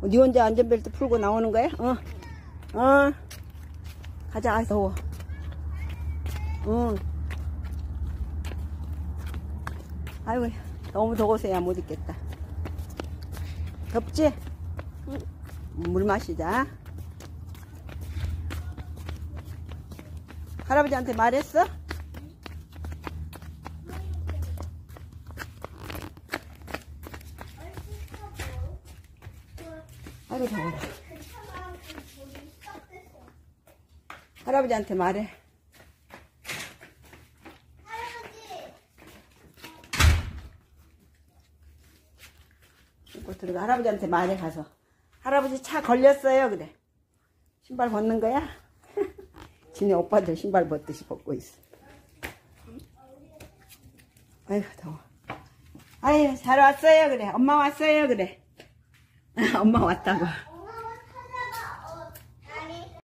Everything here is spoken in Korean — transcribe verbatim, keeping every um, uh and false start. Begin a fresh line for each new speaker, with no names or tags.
니 혼자 안전벨트 풀고 나오는 거야? 어, 어, 가자. 아, 더워. 응. 아이고, 너무 더워서야 못 있겠다. 덥지? 응. 물 마시자. 할아버지한테 말했어? 아이고, 더워라. 할아버지한테 말해. 입고 들어가. 할아버지한테 말해 가서. 할아버지 차 걸렸어요. 그래. 신발 벗는 거야? 지네 오빠들 신발 벗듯이 벗고 있어. 아이고 더워. 아유 잘 왔어요. 그래. 엄마 왔어요. 그래. 엄마 왔다고.